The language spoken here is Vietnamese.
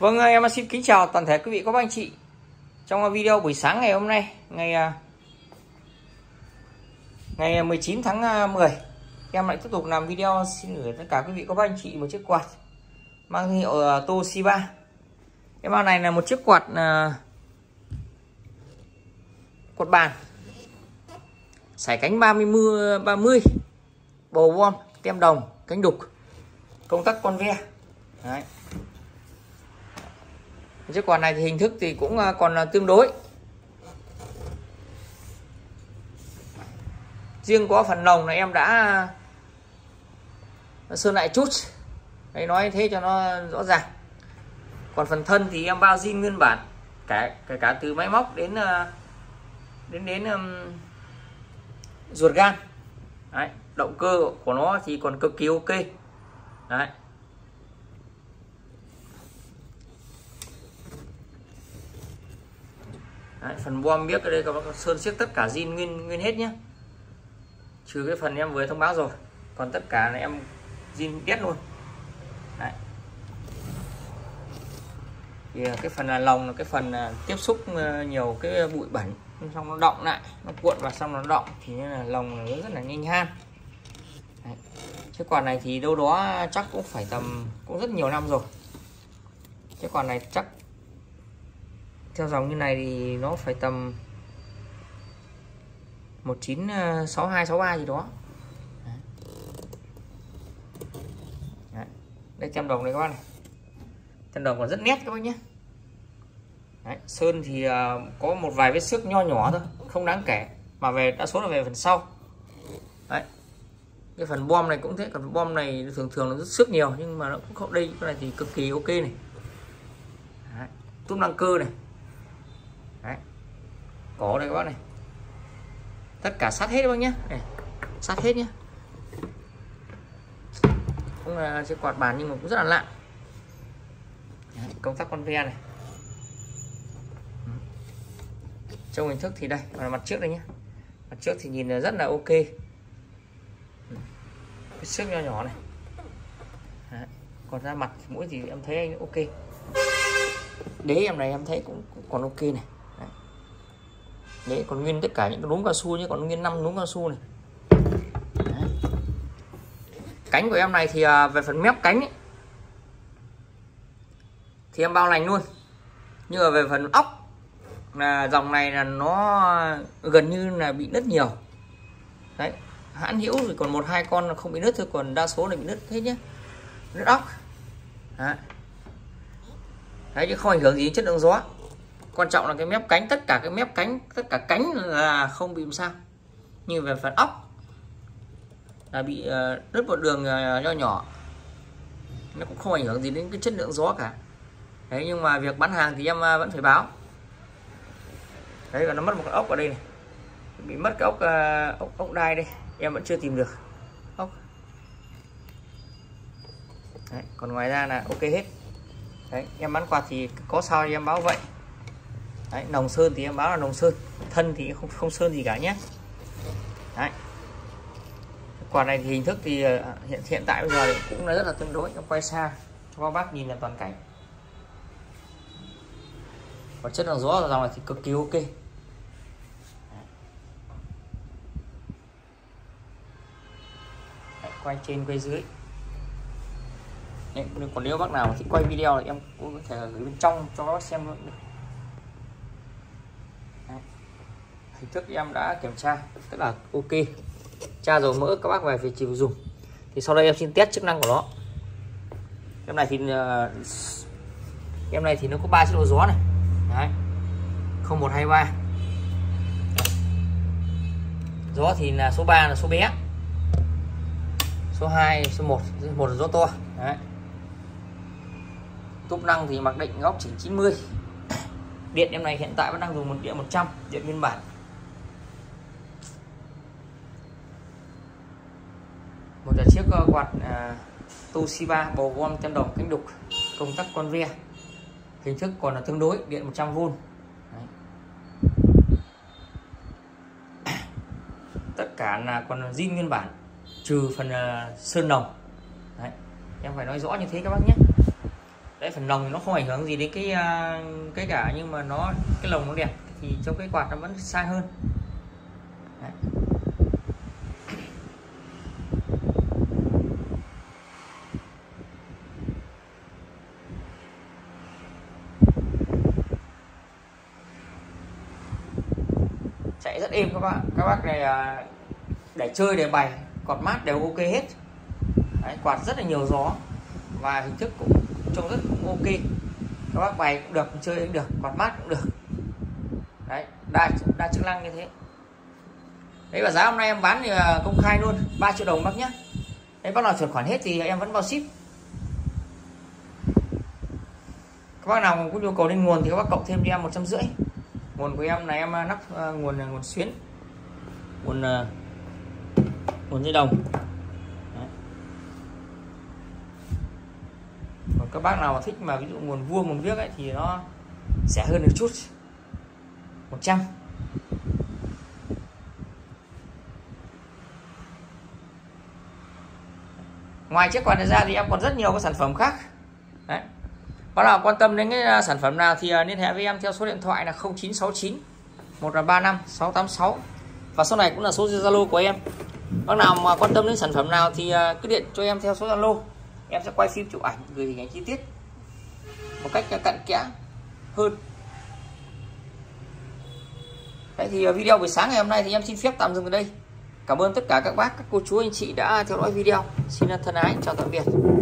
Vâng, em xin kính chào toàn thể quý vị các anh chị. Trong video buổi sáng ngày hôm nay, ngày 19 tháng 10, em lại tiếp tục làm video xin gửi tất cả quý vị các anh chị một chiếc quạt mang hiệu Toshiba. Em bao này là một chiếc quạt bàn sải cánh 30 bầu vom, tem đồng, cánh đục, công tắc con ve. Đấy. Chiếc quạt này thì hình thức thì cũng còn tương đối. Riêng có phần lồng này em đã sơn lại chút. Đấy, nói thế cho nó rõ ràng. Còn phần thân thì em bao zin nguyên bản, cả từ máy móc đến ruột gan. Đấy, động cơ của nó thì còn cực kỳ ok. Đấy. Đấy, phần bom biết ở đây các bác sơn siết tất cả zin nguyên hết nhé, trừ cái phần em vừa thông báo rồi, còn tất cả là em zin đét luôn. Đấy. Thì cái phần là lồng là cái phần tiếp xúc nhiều cái bụi bẩn, xong nó đọng lại, nó cuộn vào xong nó đọng, thì nên là lồng nó rất là nhanh han. Đấy. Cái quạt này thì đâu đó chắc cũng phải tầm cũng rất nhiều năm rồi. Cái quạt này chắc theo dòng như này thì nó phải tầm 1962 63 gì đó. Đấy. Đấy. Đây tem đồng này các bác này, tem đồng còn rất nét các bác nhé. Đấy. Sơn thì có một vài vết xước nho nhỏ thôi, không đáng kể, mà đa số là về phần sau. Đấy. Cái phần bom này cũng thế, còn bom này thường nó rất xước nhiều, nhưng mà nó cũng không, đây cái này thì cực kỳ ok này. Đấy. Túp năng cơ này. Đấy. Cổ đây các bác này, tất cả sát hết các bác nhé, này, sát hết nhé. Cũng là chiếc quạt bàn nhưng mà cũng rất là nặng. Đấy, công tắc con ve này. Trong hình thức thì đây là mặt trước đây nhé, mặt trước thì nhìn rất là ok, cái xước nho nhỏ này. Đấy. Còn ra mặt mũi thì em thấy anh ok, đế em này em thấy cũng còn ok này. Đấy, còn nguyên tất cả những cái núm cao su nhé, còn nguyên 5 núm cao su này. Đấy. Cánh của em này thì về phần mép cánh ấy, thì em bao lành luôn, nhưng mà về phần ốc là dòng này là nó gần như là bị nứt nhiều. Đấy, hãn hữu thì còn 1-2 con là không bị nứt thôi, còn đa số là bị nứt hết nhé, nứt ốc. Đấy. Đấy, chứ không ảnh hưởng gì đến chất lượng gió. Quan trọng là cái mép cánh, tất cả cái mép cánh, tất cả cánh là không bị làm sao. Nhưng về phần ốc là bị đứt một đường nho nhỏ, nó cũng không ảnh hưởng gì đến cái chất lượng gió cả. Đấy, nhưng mà việc bán hàng thì em vẫn phải báo. Đấy, còn nó mất một cái ốc ở đây này, bị mất cái ốc đai đây, em vẫn chưa tìm được ốc. Đấy, còn ngoài ra là ok hết. Đấy, em bán quạt thì có sao thì em báo vậy. Đấy, nồng sơn thì em báo là nồng sơn, thân thì không sơn gì cả nhé. Đấy. Quạt này thì hình thức thì hiện tại bây giờ cũng là rất là tương đối. Em quay xa cho các bác nhìn là toàn cảnh. Còn chất lượng gió ở dòng này thì cực kỳ ok. Đấy. Quay trên quay dưới. Đấy, còn nếu bác nào thì quay video thì em cũng có thể gửi bên trong cho các bác xem luôn. Hình thức em đã kiểm tra tức là ok, tra dầu mỡ các bác về phải chịu dùng. Thì sau đây em xin test chức năng của nó. Em này thì nó có 3 chế độ gió này. Đấy. 01, 2, 3. Gió thì là số 3 là số bé, số 2, số 1 là gió to. Đấy. Túp năng thì mặc định góc chỉnh 90. Điện em này hiện tại vẫn đang dùng một điện 100, điện nguyên bản. Một chiếc quạt Toshiba bầu vom, tem đồng, cánh đục, công tắc con ve, hình thức còn là tương đối, điện 100V. Đấy. Tất cả là còn zin nguyên bản, trừ phần sơn nồng. Đấy. Em phải nói rõ như thế các bác nhé. Đấy, phần lồng thì nó không ảnh hưởng gì đến cái cả, nhưng mà cái lồng nó đẹp thì trong cái quạt nó vẫn sang hơn. Đấy. Chạy rất êm các bác này, để chơi để bày quạt mát đều ok hết. Đấy, quạt rất là nhiều gió và hình thức cũng trông rất cũng ok, các bác bày cũng được, chơi cũng được, quạt mát cũng được. Đấy, đa chức năng như thế. Đấy, và giá hôm nay em bán thì công khai luôn 3 triệu đồng bác nhé. Đấy, bác nào chuyển khoản hết thì em vẫn bao ship. Các bác nào có nhu cầu lên nguồn thì các bác cộng thêm cho em 150. Nguồn của em là em nắp nguồn là nguồn xuyến, nguồn dây đồng. Đấy. Còn các bác nào mà thích mà ví dụ nguồn vuông nguồn viếc ấy thì nó sẽ hơn được chút, 100. Ngoài chiếc quạt này ra thì em còn rất nhiều các sản phẩm khác. Đấy. Bác nào quan tâm đến cái sản phẩm nào thì liên hệ với em theo số điện thoại là 0969 135 686, và số này cũng là số Zalo của em. Bác nào mà quan tâm đến sản phẩm nào thì cứ điện cho em theo số Zalo, em sẽ quay phim chụp ảnh gửi hình ảnh chi tiết một cách cặn kẽ hơn. Đấy, thì video buổi sáng ngày hôm nay thì em xin phép tạm dừng ở đây. Cảm ơn tất cả các bác, các cô chú, anh chị đã theo dõi video. Xin thân ái chào tạm biệt.